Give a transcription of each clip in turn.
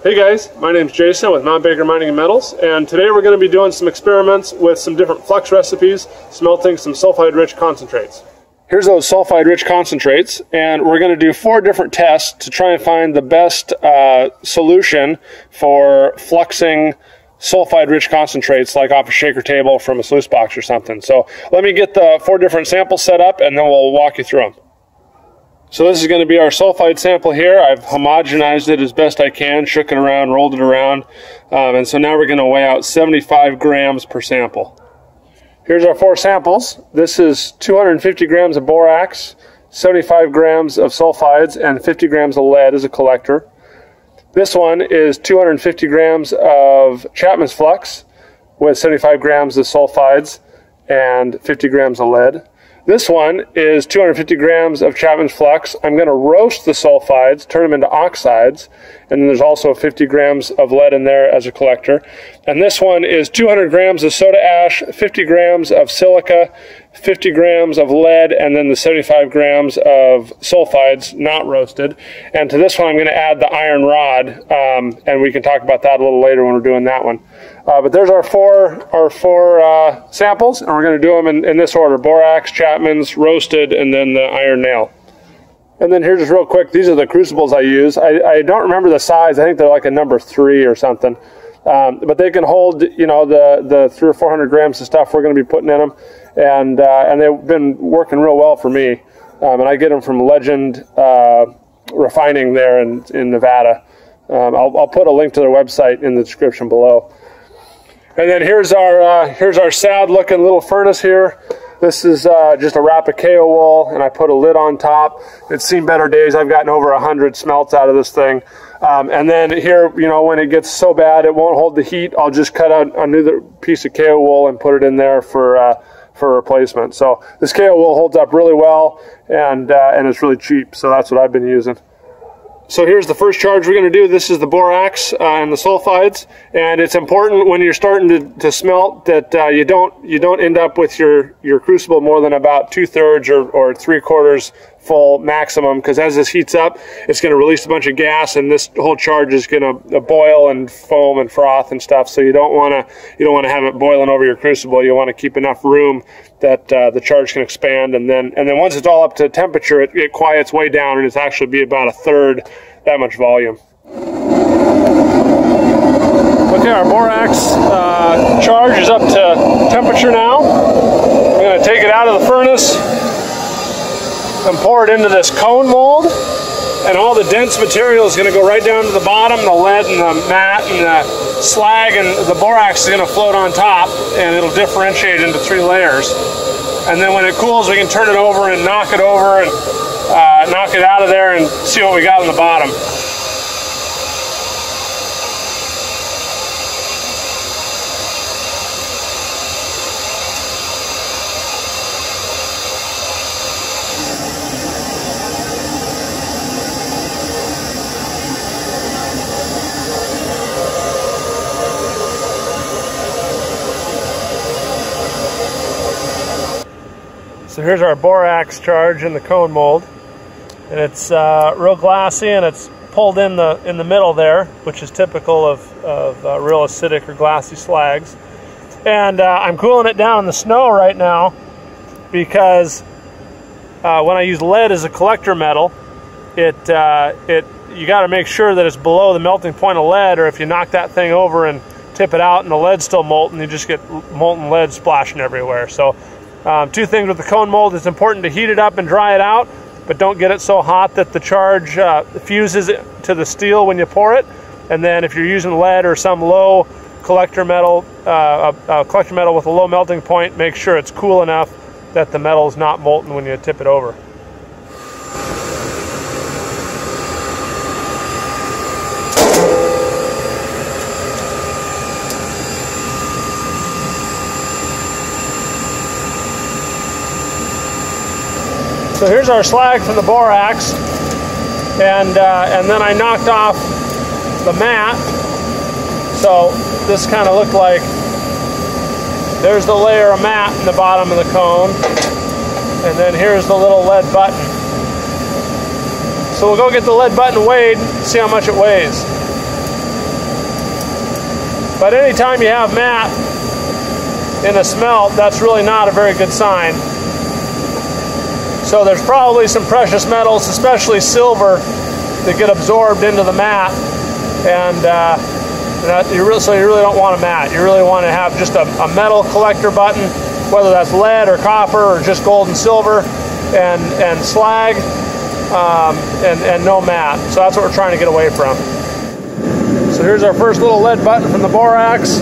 Hey guys, my name's Jason with Mount Baker Mining and Metals, and today we're going to be doing some experiments with some different flux recipes, smelting some sulfide-rich concentrates. Here's those sulfide-rich concentrates, and we're going to do 4 different tests to try and find the best solution for fluxing sulfide-rich concentrates, like off a shaker table from a sluice box or something. So let me get the 4 different samples set up, and then we'll walk you through them. So this is going to be our sulfide sample here. I've homogenized it as best I can, shook it around, rolled it around, and so now we're going to weigh out 75 grams per sample. Here's our 4 samples. This is 250 grams of borax, 75 grams of sulfides, and 50 grams of lead as a collector. This one is 250 grams of Chapmans flux with 75 grams of sulfides and 50 grams of lead. This one is 250 grams of Chapmans flux. I'm going to roast the sulfides, turn them into oxides, and then there's also 50 grams of lead in there as a collector. And this one is 200 grams of soda ash, 50 grams of silica, 50 grams of lead, and then the 75 grams of sulfides, not roasted. And to this one I'm going to add the iron rod, and we can talk about that a little later when we're doing that one. But there's our four samples, and we're going to do them in this order: borax, Chapmans, roasted, and then the iron nail. And then here, just real quick, these are the crucibles I use. I don't remember the size. I think they're like a number 3 or something. But they can hold, you know, the 300 or 400 grams of stuff we're going to be putting in them, and they've been working real well for me. And I get them from Legend Refining there in Nevada. I'll put a link to their website in the description below. And then here's our sad-looking little furnace here. This is just a wrap of KO wool, and I put a lid on top. It's seen better days. I've gotten over 100 smelts out of this thing. And then here, you know, when it gets so bad it won't hold the heat, I'll just cut out another piece of KO wool and put it in there for replacement. So this KO wool holds up really well, and it's really cheap. So that's what I've been using. So here's the first charge we're going to do. This is the borax and the sulfides, and it's important when you're starting to smelt that you don't end up with your crucible more than about 2/3 or 3/4 full maximum, because as this heats up, it's going to release a bunch of gas, and this whole charge is going to boil and foam and froth and stuff. So you don't want to have it boiling over your crucible. You want to keep enough room that the charge can expand, and then once it's all up to temperature, it quiets way down, and it's actually be about 1/3 that much volume. Okay, our borax charge is up to temperature now. I'm going to take it out of the furnace and pour it into this cone mold, and all the dense material is going to go right down to the bottom. The lead and the mat and the slag and the borax is going to float on top, and it'll differentiate into 3 layers. And then when it cools, we can turn it over and knock it over and knock it out of there and see what we got on the bottom. So here's our borax charge in the cone mold, and it's real glassy, and it's pulled in the middle there, which is typical of real acidic or glassy slags. And I'm cooling it down in the snow right now because when I use lead as a collector metal, you got to make sure that it's below the melting point of lead, or if you knock that thing over and tip it out and the lead's still molten, you just get molten lead splashing everywhere. So 2 things with the cone mold: it's important to heat it up and dry it out, but don't get it so hot that the charge fuses it to the steel when you pour it. And then if you're using lead or some low collector metal, collector metal with a low melting point, make sure it's cool enough that the metal is not molten when you tip it over. So here's our slag from the borax, and then I knocked off the mat. So this kind of looked like, there's the layer of mat in the bottom of the cone, and then here's the little lead button. So we'll go get the lead button weighed, see how much it weighs. But anytime you have matte in a smelt, that's really not a very good sign. So there's probably some precious metals, especially silver, that get absorbed into the matte, and so you really don't want a matte. You really want to have just a metal collector button, whether that's lead or copper or just gold and silver, and slag, and no matte. So that's what we're trying to get away from. So here's our first little lead button from the Borax.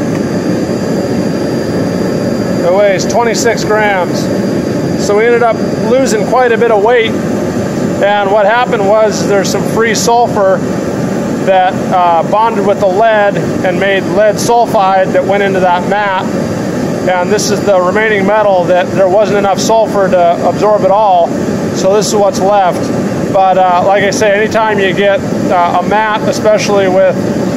It weighs 26 grams. So we ended up losing quite a bit of weight, and what happened was there's some free sulfur that bonded with the lead and made lead sulfide that went into that matte, and this is the remaining metal that there wasn't enough sulfur to absorb it all, so this is what's left. But like I say, anytime you get a matte, especially with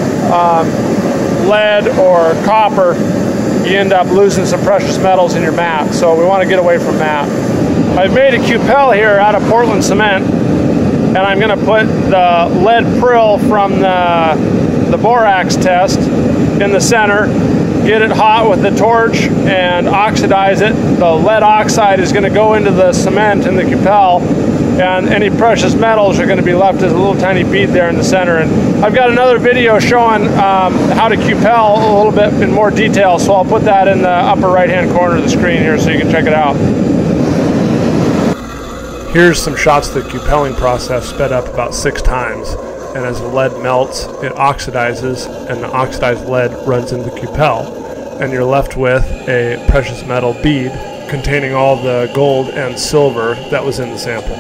lead or copper, you end up losing some precious metals in your matte, so we want to get away from matte. I've made a cupel here out of Portland cement, and I'm going to put the lead prill from the Borax test in the center, get it hot with the torch, and oxidize it. The lead oxide is going to go into the cement in the cupel, and any precious metals are going to be left as a little tiny bead there in the center. And I've got another video showing how to cupel a little bit in more detail, so I'll put that in the upper right hand corner of the screen here so you can check it out. Here's some shots of the cupelling process sped up about 6 times, and as the lead melts, it oxidizes, and the oxidized lead runs into the cupel, and you're left with a precious metal bead containing all the gold and silver that was in the sample.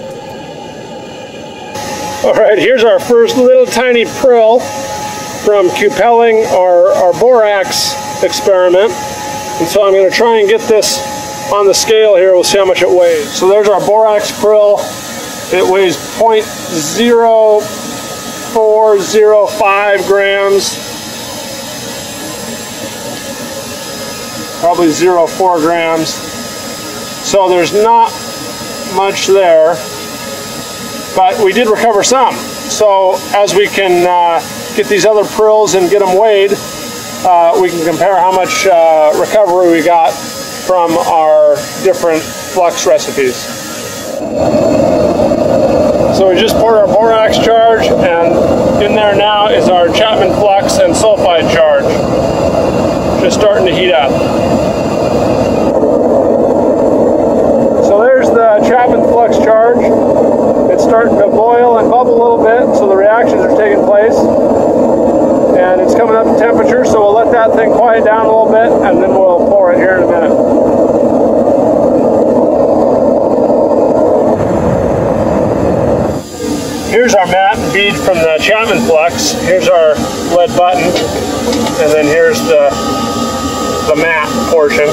Alright, here's our first little tiny prill from cupelling our Borax experiment. And so I'm going to try and get this on the scale here. We'll see how much it weighs. So there's our Borax prill. It weighs 0.0405 grams. Probably 0.04 grams. So there's not much there. But we did recover some. So as we can get these other prills and get them weighed, we can compare how much recovery we got from our different flux recipes. So we just poured our Borax charge, and in there now is our Chapman flux and sulfide charge. Just starting to heat up. So there's the Chapman flux charge. It's starting to boil and bubble a little bit, so the reactions are taking place. And it's coming up to temperature, so we'll let that thing quiet down a little bit, and then we'll pour it here in a minute. Here's our matte bead from the Chapman flux. Here's our lead button, and then here's the matte portion.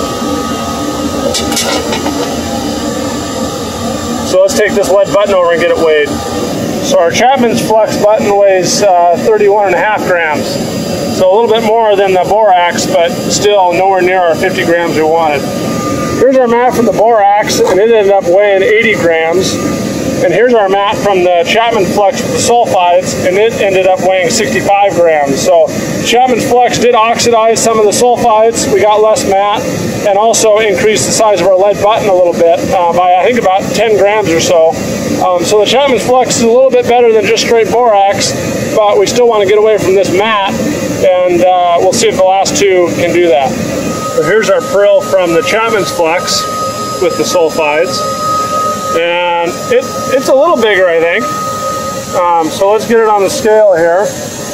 So let's take this lead button over and get it weighed. So our Chapman's flux button weighs 31.5 grams. So a little bit more than the Borax, but still nowhere near our 50 grams we wanted. Here's our matte from the Borax, and it ended up weighing 80 grams. And here's our matte from the Chapman flux with the sulfides, and it ended up weighing 65 grams. So Chapman's flux did oxidize some of the sulfides. We got less matte, and also increased the size of our lead button a little bit by I think about 10 grams or so. So the Chapman's flux is a little bit better than just straight Borax, but we still want to get away from this matte, and we'll see if the last two can do that. So here's our prill from the Chapman's flux with the sulfides. And it's a little bigger, I think. So let's get it on the scale here.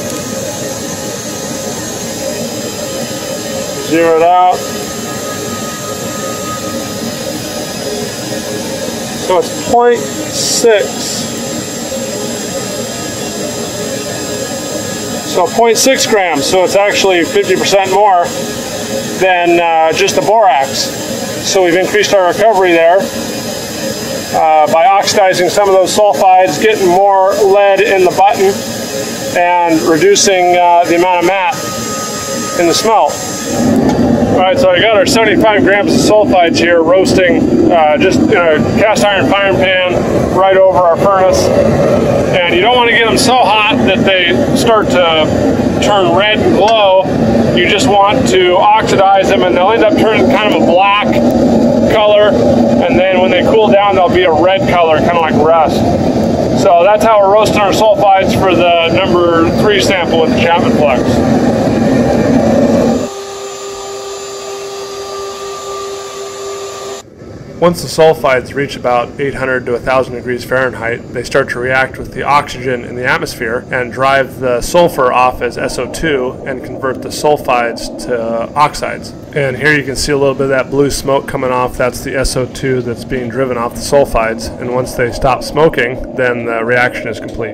Zero it out. So it's 0.6. So 0.6 grams. So it's actually 50% more than just the Borax. So we've increased our recovery there. By oxidizing some of those sulfides, getting more lead in the button, and reducing the amount of matte in the smelt. Alright, so I got our 75 grams of sulfides here roasting just in a cast iron firing pan, right over our furnace. And you don't want to get them so hot that they start to turn red and glow. You just want to oxidize them, and they'll end up turning kind of a black color, and then when they cool down they'll be a red color, kind of like rust. So that's how we're roasting our sulfides for the number 3 sample with the Chapman flux. Once the sulfides reach about 800 to 1000 degrees Fahrenheit, they start to react with the oxygen in the atmosphere and drive the sulfur off as SO2 and convert the sulfides to oxides. And here you can see a little bit of that blue smoke coming off. That's the SO2 that's being driven off the sulfides. And once they stop smoking, then the reaction is complete.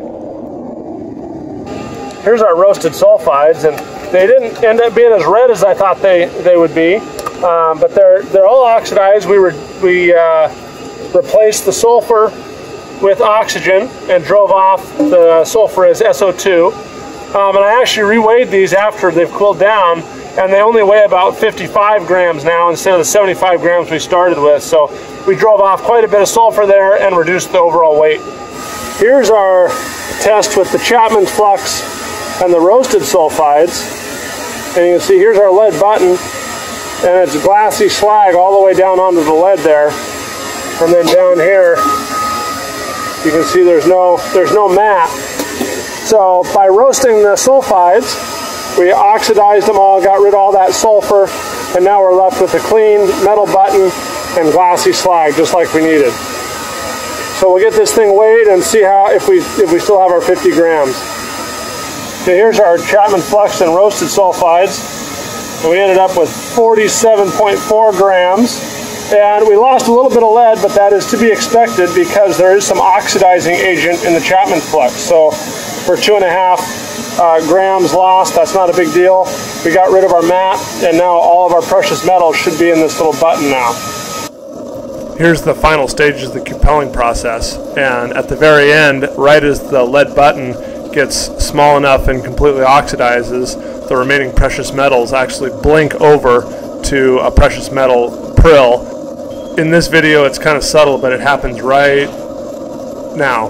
Here's our roasted sulfides, and they didn't end up being as red as I thought they would be. But they're all oxidized. We replaced the sulfur with oxygen and drove off the sulfur as SO2. And I actually reweighed these after they've cooled down, and they only weigh about 55 grams now instead of the 75 grams we started with. So we drove off quite a bit of sulfur there and reduced the overall weight. Here's our test with the Chapman's flux and the roasted sulfides. And you can see here's our lead button. And it's glassy slag all the way down onto the lead there. And then down here, you can see there's no mat. So by roasting the sulfides, we oxidized them all, got rid of all that sulfur, and now we're left with a clean metal button and glassy slag, just like we needed. So we'll get this thing weighed and see how if we still have our 50 grams. So here's our Chapman flux and roasted sulfides. We ended up with 47.4 grams, and we lost a little bit of lead, but that is to be expected because there is some oxidizing agent in the Chapman flux. So for 2.5 grams lost, that's not a big deal. We got rid of our mat, and now all of our precious metals should be in this little button now. Here's the final stages of the cupelling process, and at the very end, right as the lead button gets small enough and completely oxidizes, the remaining precious metals actually blink over to a precious metal prill. In this video it's kind of subtle, but it happens right now.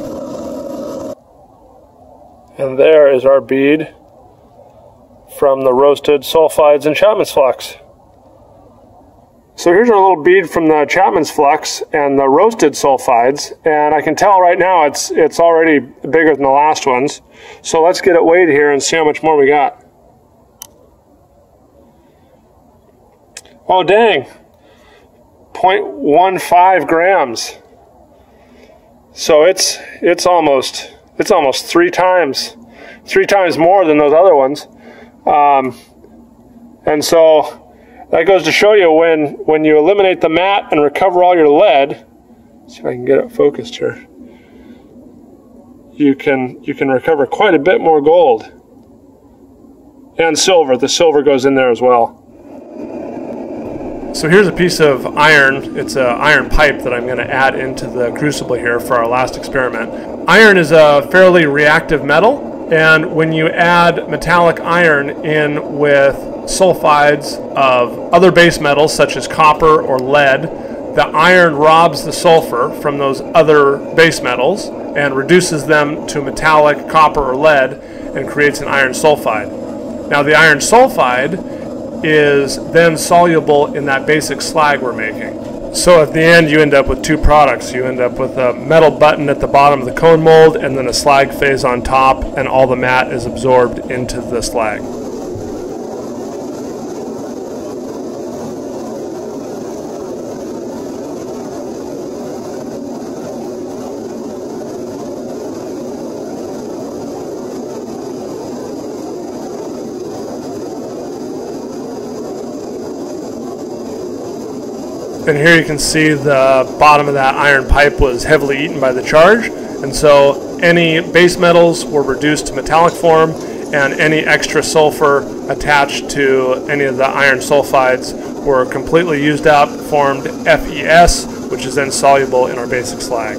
And there is our bead from the roasted sulfides and Chapman's flux. So here's our little bead from the Chapman's flux and the roasted sulfides, and I can tell right now it's already bigger than the last ones. So let's get it weighed here and see how much more we got. Oh dang, 0.15 grams. So it's almost 3 times more than those other ones. And so that goes to show you when you eliminate the mat and recover all your lead. See if I can get it focused here. You can recover quite a bit more gold and silver. The silver goes in there as well. So here's a piece of iron. It's an iron pipe that I'm going to add into the crucible here for our last experiment. Iron is a fairly reactive metal, and when you add metallic iron in with sulfides of other base metals such as copper or lead, the iron robs the sulfur from those other base metals and reduces them to metallic copper or lead and creates an iron sulfide. Now the iron sulfide is then soluble in that basic slag we're making. So at the end you end up with 2 products. You end up with a metal button at the bottom of the cone mold and then a slag phase on top, and all the mat is absorbed into the slag. And here you can see the bottom of that iron pipe was heavily eaten by the charge, and so any base metals were reduced to metallic form, and any extra sulfur attached to any of the iron sulfides were completely used up, formed FeS, which is then soluble in our basic slag.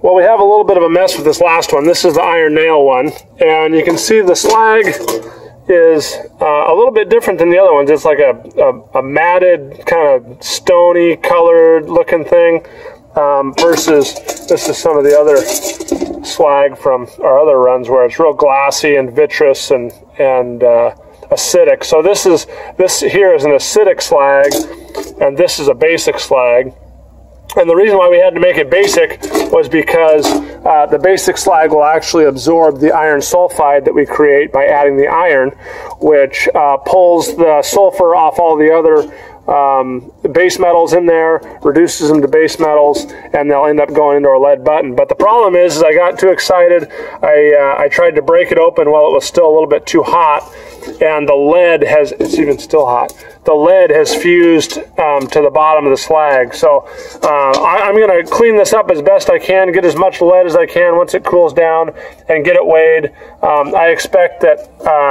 Well, we have a little bit of a mess with this last one. This is the iron nail one, and you can see the slag is a little bit different than the other ones. It's like a matted, kind of stony colored looking thing, versus this is some of the other slag from our other runs where it's real glassy and vitreous and acidic. So this here is an acidic slag, and this is a basic slag. And the reason why we had to make it basic was because the basic slag will actually absorb the iron sulfide that we create by adding the iron, which pulls the sulfur off all the other base metals in there, reduces them to base metals, and they'll end up going into our lead button. But the problem is I got too excited. I tried to break it open while it was still a little bit too hot, and the lead has, it's even still hot, the lead has fused to the bottom of the slag. So I'm going to clean this up as best I can, get as much lead as I can once it cools down, and get it weighed. I expect that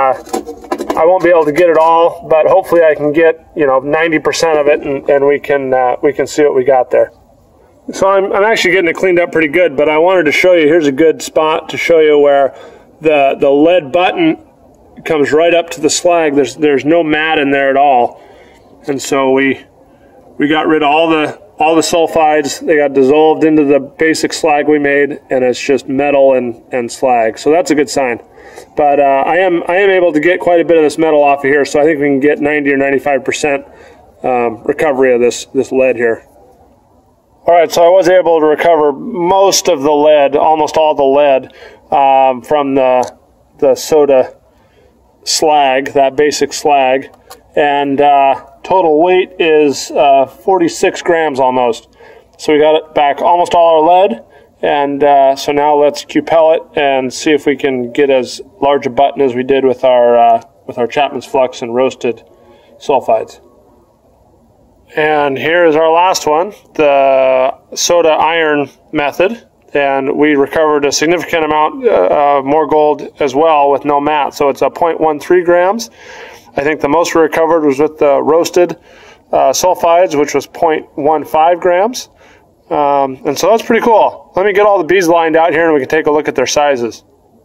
I won't be able to get it all, but hopefully I can get 90% of it, and we can see what we got there. So I'm actually getting it cleaned up pretty good, but I wanted to show you, here's a good spot to show you where the lead button comes right up to the slag. There's no mat in there at all, and so we got rid of all the sulfides. They got dissolved into the basic slag we made, and it's just metal and slag. So that's a good sign. But I am able to get quite a bit of this metal off of here, so I think we can get 90 or 95% recovery of this lead here. All right, so I was able to recover most of the lead, almost all the lead, from the soda slag, that basic slag, and total weight is 46 grams almost. So we got it back almost all our lead, and so now let's Q-pel it and see if we can get as large a button as we did with our Chapmans flux and roasted sulfides. And here is our last one, the soda iron method, and we recovered a significant amount more gold as well with no mat. So it's a 0.13 grams. I think the most we recovered was with the roasted sulfides, which was 0.15 grams. And so that's pretty cool. Let me get all the beads lined out here and we can take a look at their sizes.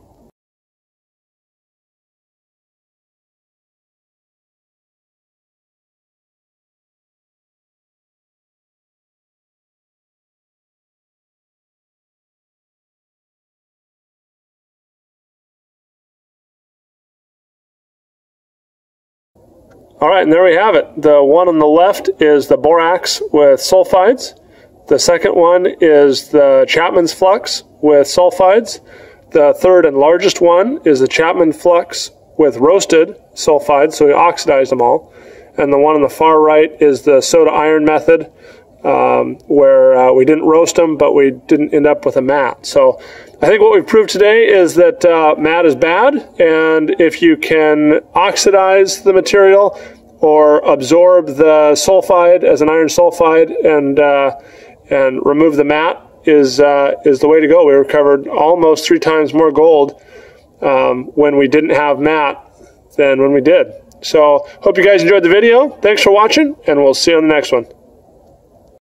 All right, and there we have it. The one on the left is the Borax with sulfides. The second one is the Chapmans flux with sulfides. The third and largest one is the Chapman flux with roasted sulfides, so we oxidized them all. And the one on the far right is the soda iron method, where we didn't roast them, but we didn't end up with a mat. So I think what we've proved today is that mat is bad, and if you can oxidize the material or absorb the sulfide as an iron sulfide and remove the mat is the way to go. We recovered almost 3 times more gold when we didn't have mat than when we did. So hope you guys enjoyed the video. Thanks for watching, and we'll see you on the next one.